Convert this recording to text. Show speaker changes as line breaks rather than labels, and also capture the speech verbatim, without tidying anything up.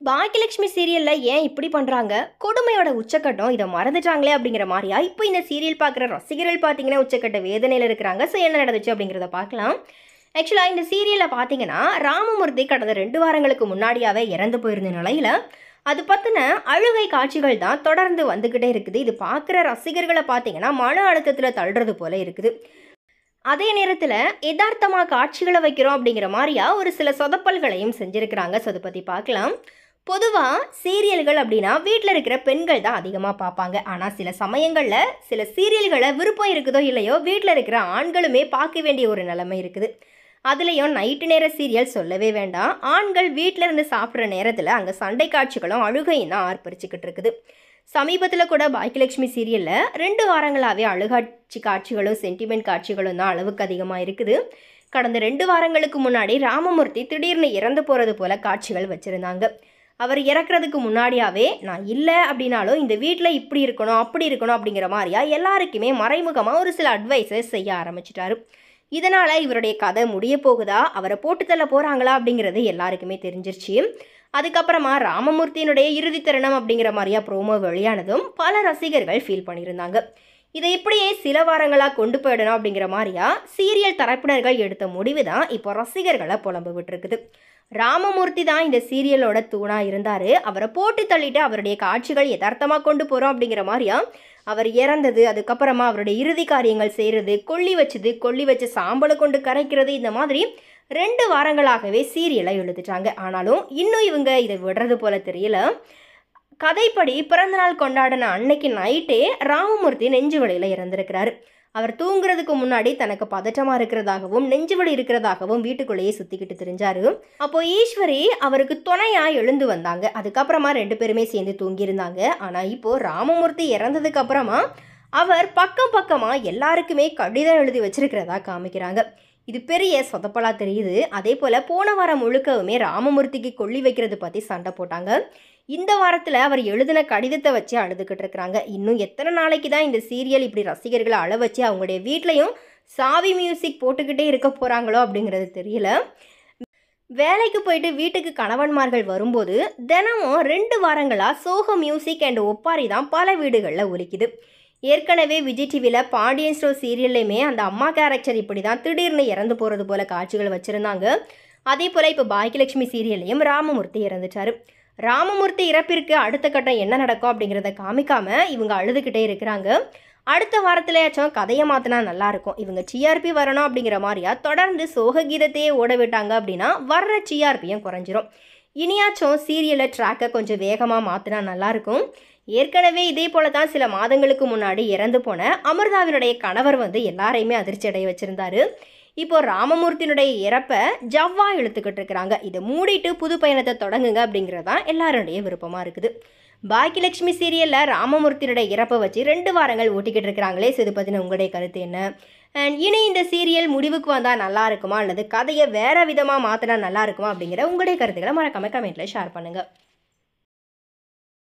பாக்கியலட்சுமி சீரியல்ல ஏன் இப்படி பண்றாங்க? கொடுமையோட உச்சக்கட்டம் இதை மறந்துட்டாங்களே அப்படிங்கிற மாதிரியா இப்போ இந்த சீரியல் பார்க்குற ரசிகர்கள் பார்த்தீங்கன்னா உச்சக்கட்ட வேதனையில் இருக்கிறாங்க. ஸோ என்ன நடந்துச்சு அப்படிங்கிறத பார்க்கலாம். ஆக்சுவலாக இந்த சீரியலில் பார்த்தீங்கன்னா ராமமூர்த்தி கடந்த ரெண்டு வாரங்களுக்கு முன்னாடியாவே இறந்து போயிருந்த நிலையில் அது பற்றின அழுகை காட்சிகள் தான் தொடர்ந்து வந்துக்கிட்டே இருக்குது. இது பார்க்குற ரசிகர்களை பார்த்தீங்கன்னா மன அழுத்தத்தில் தள்ளுறது போல இருக்குது. அதே நேரத்தில் யதார்த்தமாக காட்சிகளை வைக்கிறோம் அப்படிங்கிற மாதிரியா ஒரு சில சொதப்பல்களையும் செஞ்சுருக்கிறாங்க. ஸோ அதை பற்றி பார்க்கலாம். பொதுவாக சீரியல்கள் அப்படின்னா வீட்டில் இருக்கிற பெண்கள் தான் அதிகமாக பார்ப்பாங்க. ஆனால் சில சமயங்களில் சில சீரியல்களை விருப்பம் இருக்குதோ இல்லையோ வீட்டில் இருக்கிற ஆண்களுமே பார்க்க வேண்டிய ஒரு நிலைமை இருக்குது. அதுலேயும் நைட்டு நேர சீரியல் சொல்லவே வேண்டாம். ஆண்கள் வீட்டில் இருந்து சாப்பிட்ற நேரத்தில் அங்கே சண்டை காட்சிகளும் அழுகையும் தான் ஆர்ப்பரிச்சுக்கிட்டு இருக்குது. சமீபத்தில் கூட பாக்கியலட்சுமி சீரியலில் ரெண்டு வாரங்களாகவே அழுகாட்சி காட்சிகளும் சென்டிமெண்ட் காட்சிகளும் தான் அளவுக்கு அதிகமாக இருக்குது. கடந்த ரெண்டு வாரங்களுக்கு முன்னாடி ராமமூர்த்தி திடீர்னு இறந்து போகிறது போல காட்சிகள் வச்சுருந்தாங்க. அவர் இறக்குறதுக்கு முன்னாடியாவே நான் இல்லை அப்படின்னாலும் இந்த வீட்டில் இப்படி இருக்கணும் அப்படி இருக்கணும் அப்படிங்கிற மாதிரியா எல்லாருக்குமே மறைமுகமாக ஒரு சில அட்வைஸஸ் செய்ய ஆரம்பிச்சிட்டாரு. இதனால் இவருடைய கதை முடிய போகுதா, அவரை போட்டு தள்ள போகிறாங்களா அப்படிங்கிறது எல்லாருக்குமே தெரிஞ்சிருச்சு. அதுக்கப்புறமா ராமமூர்த்தியினுடைய இறுதி தருணம் அப்படிங்கிற மாதிரியா ப்ரோமோ வெளியானதும் பல ரசிகர்கள் ஃபீல் பண்ணியிருந்தாங்க. இதை இப்படியே சில வாரங்களாக கொண்டு போயிடணும் அப்படிங்கிற மாதிரியா சீரியல் தரப்பினர்கள் எடுத்த முடிவு தான் இப்போ ரசிகர்களை புலம்பு விட்டுருக்குது. ராமமூர்த்தி தான் இந்த சீரியலோட தூணாக இருந்தார். அவரை போட்டு தள்ளிட்டு அவருடைய காட்சிகள் யதார்த்தமாக கொண்டு போகிறோம் அப்படிங்கிற மாதிரியா அவர் இறந்தது, அதுக்கப்புறமா அவருடைய இறுதி காரியங்கள் செய்கிறது, கொல்லி வச்சது, கொல்லி வச்சு சாம்பலை கொண்டு கரைக்கிறது, இந்த மாதிரி ரெண்டு வாரங்களாகவே சீரியலை எழுதிட்டாங்க. ஆனாலும் இன்னும் இவங்க இதை விடுறது போல தெரியல. கதைப்படி பிறந்தநாள் கொண்டாடின அன்னைக்கு நைட்டே ராமமூர்த்தி நெஞ்சு வலியில் இறந்திருக்கிறாரு. அவர் தூங்குறதுக்கு முன்னாடி தனக்கு பதட்டமாக இருக்கிறதாகவும் நெஞ்சு வலி இருக்கிறதாகவும் வீட்டுக்குள்ளேயே சுற்றிக்கிட்டு தெரிஞ்சாரு. அப்போ ஈஸ்வரி அவருக்கு துணையாக எழுந்து வந்தாங்க. அதுக்கப்புறமா ரெண்டு பேருமே சேர்ந்து தூங்கியிருந்தாங்க. ஆனால் இப்போது ராமமூர்த்தி இறந்ததுக்கு அப்புறமா அவர் பக்கம் பக்கமாக எல்லாருக்குமே கடிதம் எழுதி வச்சிருக்கிறதா காமிக்கிறாங்க. இது பெரிய சொதப்பலாக தெரியுது. அதே போல் போன வாரம் முழுக்கவுமே ராமமூர்த்திக்கு கொல்லி வைக்கிறது பற்றி சண்டை போட்டாங்க. இந்த வாரத்தில் அவர் எழுதின கடிதத்தை வச்சு அழுதுகிட்டு இருக்கிறாங்க. இன்னும் எத்தனை நாளைக்கு தான் இந்த சீரியல் இப்படி ரசிகர்களை அழ வச்சு அவங்களுடைய வீட்லையும் சாவி மியூசிக் போட்டுக்கிட்டே இருக்க போகிறாங்களோ அப்படிங்கிறது தெரியல. வேலைக்கு போயிட்டு வீட்டுக்கு கணவன்மார்கள் வரும்போது தினமும் ரெண்டு வாரங்களாக சோக மியூசிக் அண்ட் ஒப்பாரி தான் பல வீடுகளில் ஒலிக்குது. ஏற்கனவே விஜய் டிவியில் பாண்டியன் ஸ்டோர் சீரியல்லையுமே அந்த அம்மா கேரக்டர் இப்படி தான் திடீர்னு இறந்து போகிறது போல காட்சிகள் வச்சுருந்தாங்க. அதே போல் இப்போ பாக்கியலட்சுமி சீரியல்லையும் ராமமூர்த்தி இறந்துட்டார். ராமமூர்த்தி இறப்பிற்கு அடுத்த கட்டம் என்ன நடக்கும் அப்படிங்கிறத காமிக்காம இவங்க அழுதுகிட்டே இருக்கிறாங்க. அடுத்த வாரத்திலேயாச்சும் கதையை மாற்றினா நல்லாயிருக்கும். இவங்க டிஆர்பி வரணும் அப்படிங்கிற மாதிரியா தொடர்ந்து சோக கீதத்தையே ஓட விட்டாங்க அப்படின்னா வர்ற டிஆர்பியும் குறைஞ்சிரும். இனியாச்சும் சீரியலை ட்ராக்கை கொஞ்சம் வேகமாக மாற்றினா நல்லாயிருக்கும். ஏற்கனவே இதே போல தான் சில மாதங்களுக்கு முன்னாடி இறந்து போன அமிர்தாவினுடைய கணவர் வந்து எல்லாரையுமே அதிர்ச்சி அடைய வச்சுருந்தாரு. இப்போ ராமமூர்த்தியினுடைய இறப்பை ஜவ்வா இழுத்துக்கிட்டு இருக்கிறாங்க. இதை மூடிட்டு புது பயணத்தை தொடங்குங்க அப்படிங்கிறது தான் எல்லாருடைய விருப்பமாக இருக்குது. பாக்கியலட்சுமி சீரியலில் ராமமூர்த்தியினுடைய இறப்பை வச்சு ரெண்டு வாரங்கள் ஓட்டிக்கிட்டு இருக்கிறாங்களே. ஸோ இது பற்றின உங்களுடைய கருத்து என்ன? அண்ட் இனி இந்த சீரியல் முடிவுக்கு வந்தால் நல்லா இருக்குமா அல்லது கதையை வேறு விதமாக மாற்றினா நல்லா இருக்குமா அப்படிங்கிற உங்களுடைய கருத்துக்களை மறக்காம கமெண்ட்டில் ஷேர் பண்ணுங்கள்.